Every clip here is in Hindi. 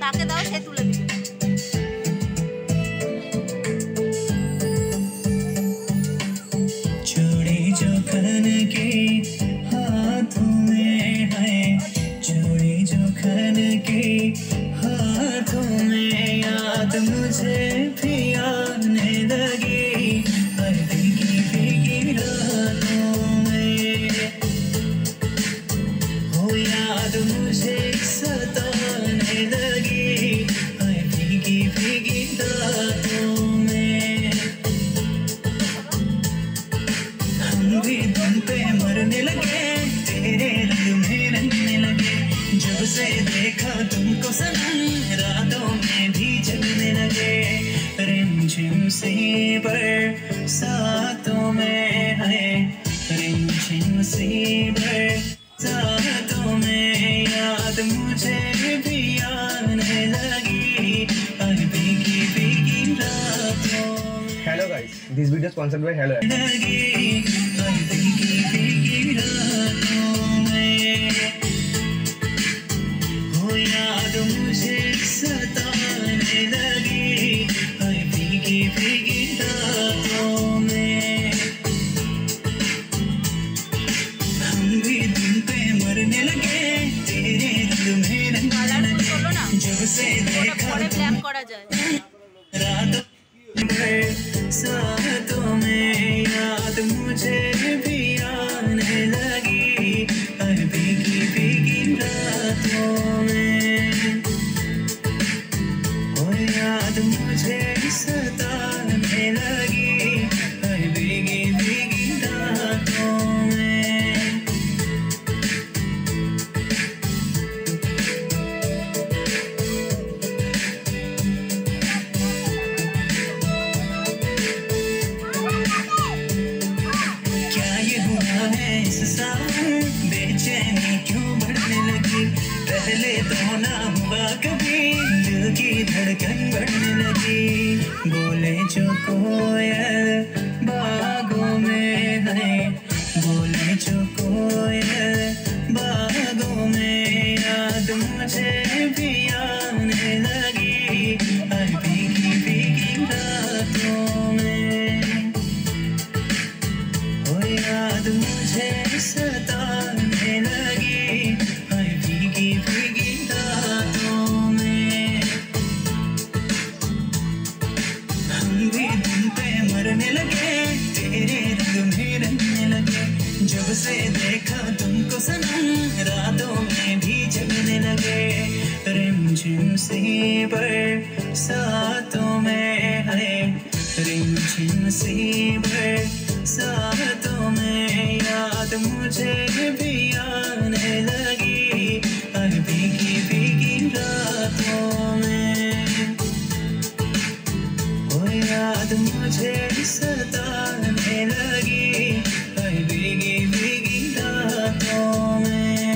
তাকে দাও, সে তুলে দিবে। चूड़ी जो खन के हाथों में है, चूड़ी जो खन के हाथों में, याद मुझे भी आने लगी हर भीगी भीगी रातों में, हो याद मुझे सताने लगी हर भीगी भीगी रातों में। हम भी तुम पे मरने लगे, तेरे रंग में रंगने लगे, जब से देखा तुमको सनम रातों में भी जगने लगे। रिमझिम सी बरसातों में है, रिमझिम सी बरसातों में, याद मुझे भी आने लगी हर भीगी भीगी रातों में। Hello guys, this video is sponsored by Hello app. लगी हर भीगी भीगी रातों में, हो याद मुझे सताने लगी हर भीगी भीगी रातों में। हम भी तुम पे मरने लगे, तेरे रंग में रंगने लगे, जब से देखा পরে ব্ল্যাক করা যায়। रातों बरसातों में, याद मुझे भी आने लगी हर भीगी भीगी रातों में, और याद मुझे सताने लगी हर भीगी भीगी रातों में। क्या ये हुआ है इस सावन, बेचैनी क्यों बढ़ने लगी, पहले तो ना हुआ कभी, दिल की धड़कन बढ़ने लगी। बोले जो कोयल बागों में है, बोले जो कोयल बागों में, याद मुझे भी आने लगी हर भीगी भीगी रातों में, हो याद मुझे सताने लगी हर भीगी भीगी रातों में। हम भी तुम पे मरने लगे, तेरे रंग में रंगने लगे, जब से देखा तुमको सनम रातों में भी जगने लगे। रिमझिम सी बरसातों में है, रिमझिम सी बरसातों में, याद मुझे भी आने लगी हर भीगी भीगी रातों में, हो याद मुझे सताने लगी हर भीगी भीगी रातों में।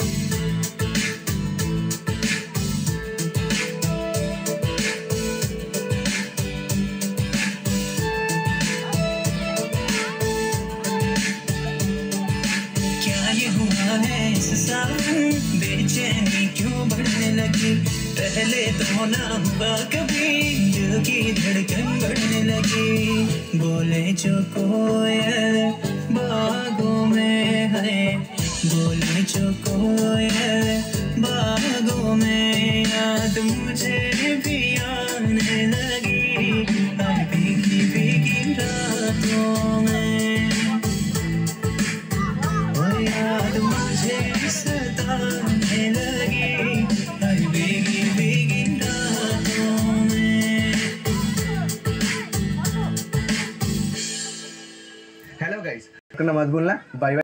क्या ये हुआ है इस सावन, बेचैनी क्यों बढ़ने लगी, पहले तो ना हुआ कभी, दिल की धड़कन बढ़ने लगी। बोले जो कोयल बागों में है, बोले जो कोयल बागों में, याद मुझे भी आने लगी हर भीगी भीगी रातों में, हो याद मुझे सताने लगी हर भीगी भीगी रातों में। Hello guys, करना मत भूलना, बाय बाय।